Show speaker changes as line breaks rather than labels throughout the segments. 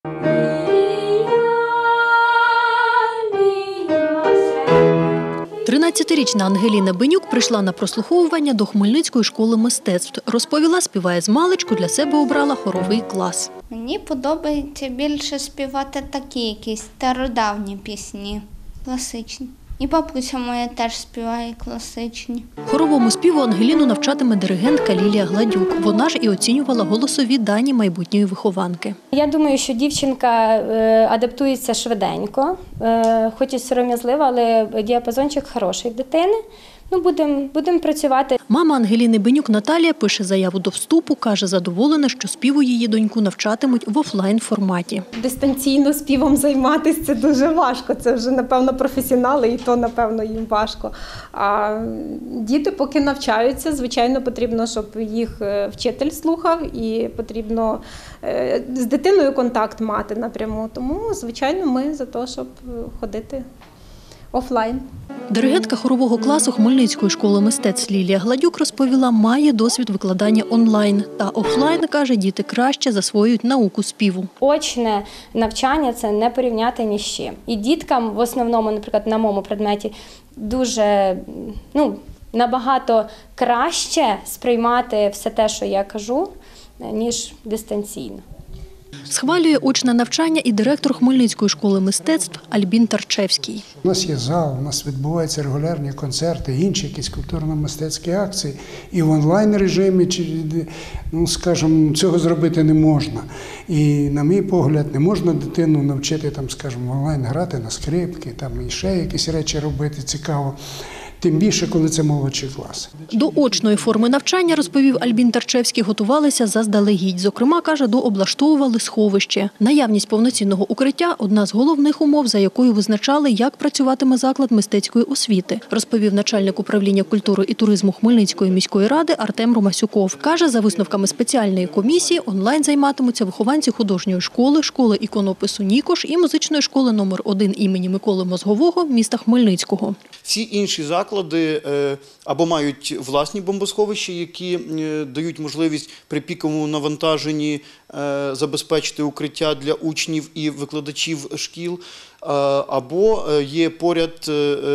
Тринадцятирічна Ангеліна Бенюк прийшла на прослуховування до Хмельницької школи мистецтв. Розповіла, співає змалечку, для себе обрала хоровий клас.
Мені подобається більше співати такі якісь стародавні пісні, класичні. І бабуся моя теж співає класичні.
Хоровому співу Ангеліну навчатиме диригентка Лілія Гладюк. Вона ж і оцінювала голосові дані майбутньої вихованки.
Я думаю, що дівчинка адаптується швиденько, хоч і сором'язлива, але діапазончик хороший в дитини. Ну, будемо працювати.
Мама Ангеліни Бенюк Наталія пише заяву до вступу, каже, задоволена, що співу її доньку навчатимуть в офлайн-форматі.
Дистанційно співом займатися – це дуже важко. Це вже, напевно, професіонали, і то, напевно, їм важко. А діти поки навчаються, звичайно, потрібно, щоб їх вчитель слухав, і потрібно з дитиною контакт мати напряму. Тому, звичайно, ми за те, щоб ходити офлайн.
Диригентка хорового класу Хмельницької школи мистецтв Лілія Гладюк розповіла, має досвід викладання онлайн. Та офлайн, каже, діти краще засвоюють науку співу.
Очне навчання – це не порівняти ні з чим. І діткам, в основному, наприклад, на моєму предметі, дуже, набагато краще сприймати все те, що я кажу, ніж дистанційно.
Схвалює очне навчання і директор Хмельницької школи мистецтв Альбін Тарчевський.
У нас є зал, у нас відбуваються регулярні концерти, інші якісь культурно-мистецькі акції. І в онлайн-режимі, цього зробити не можна. І, на мій погляд, не можна дитину навчити, онлайн грати на скрипки, і ще якісь речі робити цікаво. Тим більше, коли це молодший клас.
До очної форми навчання, розповів Альбін Тарчевський, готувалися заздалегідь. Зокрема, каже, дооблаштовували сховище. Наявність повноцінного укриття – одна з головних умов, за якою визначали, як працюватиме заклад мистецької освіти, розповів начальник управління культури і туризму Хмельницької міської ради Артем Ромасюков. Каже, за висновками спеціальної комісії, онлайн займатимуться вихованці художньої школи, школи іконопису «Нікош» і музичної школи номер 1 імені Миколи Мозгового міста Хмельницького.
Всі інші заклади або мають власні бомбосховища, які дають можливість при піковому навантаженні забезпечити укриття для учнів і викладачів шкіл, або є поряд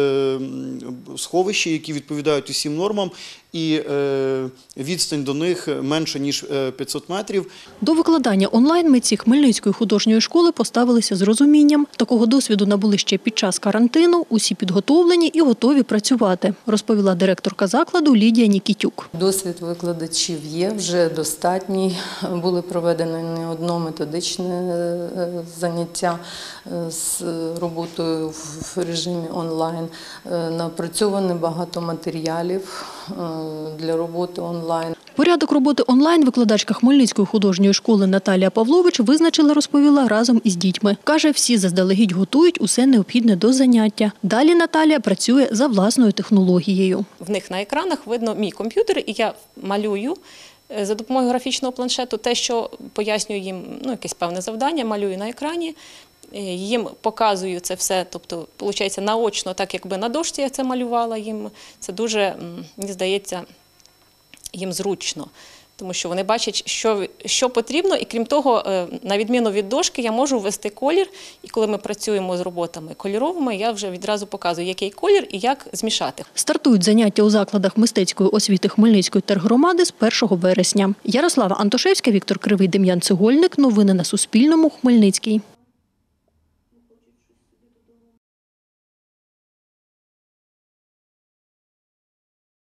сховища, які відповідають усім нормам, і відстань до них менша, ніж 500 метрів.
До викладання онлайн митці Хмельницької художньої школи поставилися з розумінням. Такого досвіду набули ще під час карантину, усі підготовлені і готові працювати, розповіла директорка закладу Лідія Нікітюк.
Досвід викладачів є, вже достатній. Були проведені не одно методичне заняття з роботою в режимі онлайн. Напрацьовано багато матеріалів для роботи онлайн.
Порядок роботи онлайн викладачка Хмельницької художньої школи Наталія Павлович визначила, розповіла, разом із дітьми. Каже, всі заздалегідь готують усе необхідне до заняття. Далі Наталія працює за власною технологією.
В них на екранах видно мій комп'ютер, і я малюю за допомогою графічного планшету те, що пояснюю їм якесь певне завдання, малюю на екрані. Їм показую це все, тобто, виходить, наочно, так якби на дошці я це малювала їм. Це дуже, мені здається, їм зручно, тому що вони бачать, що потрібно, і крім того, на відміну від дошки, я можу ввести колір, і коли ми працюємо з роботами кольоровими, я вже відразу показую, який колір і як змішати.
Стартують заняття у закладах мистецької освіти Хмельницької тергромади з 1 вересня. Ярослава Антошевська, Віктор Кривий, Дем'ян Цегольник. Новини на Суспільному. Хмельницький.